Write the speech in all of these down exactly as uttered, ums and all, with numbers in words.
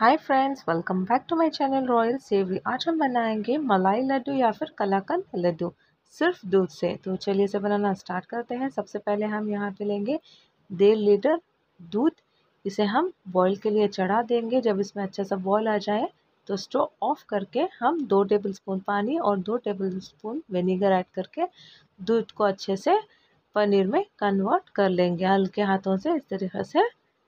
Hi friends, welcome back to my channel royal savoury. आज हम बनाएंगे मलाई लड्डू या फिर कलाकंद लड्डू सिर्फ दूध से। तो चलिए इसे बनाना स्टार्ट करते हैं। सबसे पहले हम यहाँ पे लेंगे डेढ़ लीटर दूध। इसे हम बॉईल के लिए चढ़ा देंगे। जब इसमें अच्छा सा बॉईल आ जाए तो स्टोव ऑफ करके हम दो टेबलस्पून पानी और दो टेबलस्पून विनीगर ऐड करके दूध को अच्छे से पनीर में कन्वर्ट कर लेंगे हल्के हाथों से, इस तरीके से।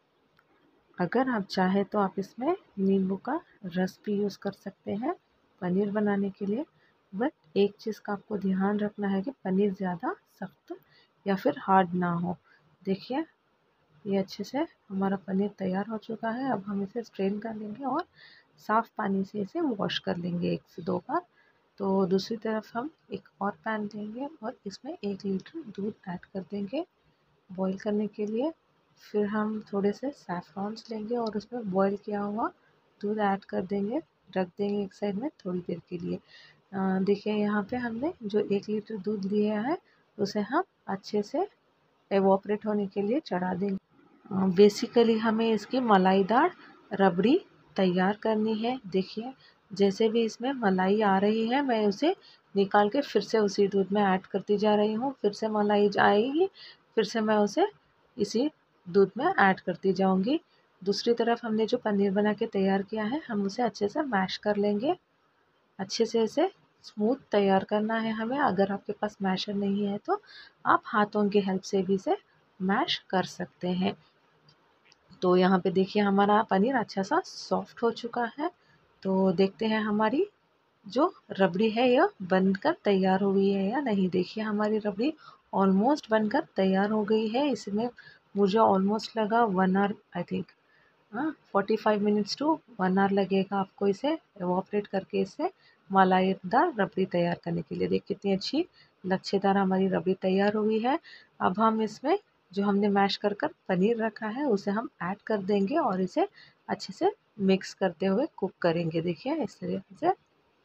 अगर आप चाहें तो आप इसमें नींबू का रस भी यूज़ कर सकते हैं पनीर बनाने के लिए। बट एक चीज़ का आपको ध्यान रखना है कि पनीर ज़्यादा सख्त या फिर हार्ड ना हो। देखिए ये अच्छे से हमारा पनीर तैयार हो चुका है। अब हम इसे स्ट्रेन कर लेंगे और साफ़ पानी से इसे वॉश कर लेंगे एक से दो बार। तो दूसरी तरफ हम एक और पैन लेंगे और इसमें एक लीटर दूध ऐड कर देंगे बॉईल करने के लिए। फिर हम थोड़े से सैफ़रॉन्स लेंगे और उसमें बॉईल किया हुआ दूध ऐड कर देंगे, रख देंगे एक साइड में थोड़ी देर के लिए। देखिए यहाँ पे हमने जो एक लीटर दूध लिया है उसे हम अच्छे से एवोपरेट होने के लिए चढ़ा देंगे। बेसिकली हमें इसकी मलाईदार रबड़ी तैयार करनी है। देखिए जैसे भी इसमें मलाई आ रही है मैं उसे निकाल के फिर से उसी दूध में ऐड करती जा रही हूँ। फिर से मलाई आएगी, फिर से मैं उसे इसी दूध में ऐड करती जाऊंगी। दूसरी तरफ हमने जो पनीर बना के तैयार किया है हम उसे अच्छे से मैश कर लेंगे। अच्छे से इसे स्मूथ तैयार करना है हमें। अगर आपके पास मैशर नहीं है तो आप हाथों की हेल्प से भी इसे मैश कर सकते हैं। तो यहाँ पे देखिए हमारा पनीर अच्छा सा सॉफ्ट हो चुका है। तो देखते हैं हमारी जो रबड़ी है यह बनकर तैयार हो गई है या नहीं। देखिए हमारी रबड़ी ऑलमोस्ट बनकर तैयार हो गई है। इसमें मुझे ऑलमोस्ट लगा वन आवर आई थिंक हाँ forty five minutes to one hour लगेगा आपको इसे एवोपरेट करके इसे मलाईदार रबड़ी तैयार करने के लिए। देख कितनी अच्छी लच्छेदार हमारी रबड़ी तैयार हो गई है। अब हम इसमें जो हमने मैश कर कर पनीर रखा है उसे हम ऐड कर देंगे और इसे अच्छे से मिक्स करते हुए कुक करेंगे। देखिए इस तरीके से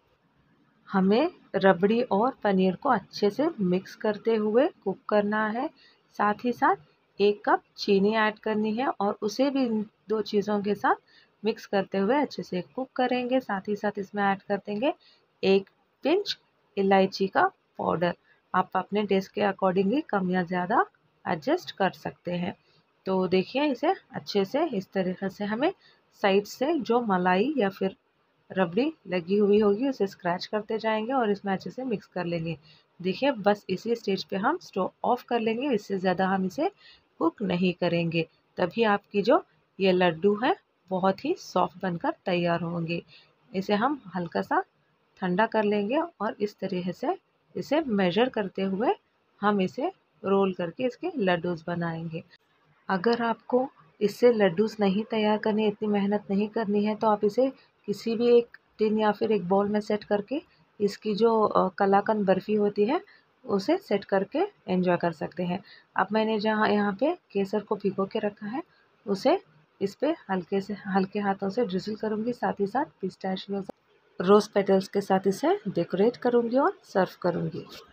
हमें रबड़ी और पनीर को अच्छे से मिक्स करते हुए कुक करना है। साथ ही साथ एक कप चीनी ऐड करनी है और उसे भी इन दो चीज़ों के साथ मिक्स करते हुए अच्छे से कुक करेंगे। साथ ही साथ इसमें ऐड कर देंगे एक पिंच इलायची का पाउडर। आप अपने टेस्ट के अकॉर्डिंगली कम या ज़्यादा एडजस्ट कर सकते हैं। तो देखिए इसे अच्छे से इस तरीके से हमें साइड से जो मलाई या फिर रबड़ी लगी हुई होगी उसे स्क्रैच करते जाएंगे और इसमें अच्छे से मिक्स कर लेंगे। देखिए बस इसी स्टेज पे हम स्टोव ऑफ कर लेंगे, इससे ज़्यादा हम इसे कुक नहीं करेंगे। तभी आपकी जो ये लड्डू है बहुत ही सॉफ्ट बनकर तैयार होंगे। इसे हम हल्का सा ठंडा कर लेंगे और इस तरीके से इसे मेजर करते हुए हम इसे रोल करके इसके लड्डूज बनाएंगे। अगर आपको इससे लड्डूस नहीं तैयार करनी, इतनी मेहनत नहीं करनी है तो आप इसे किसी भी एक टिन या फिर एक बाउल में सेट करके इसकी जो कलाकंद बर्फ़ी होती है उसे सेट करके एंजॉय कर सकते हैं। अब मैंने जहाँ यहाँ पे केसर को भिगो के रखा है उसे इस पे हल्के से हल्के हाथों से ड्रिज़ल करूँगी। साथ ही साथ पिस्ताशियोज़ रोज़ पेटल्स के साथ इसे डेकोरेट करूँगी और सर्व करूँगी।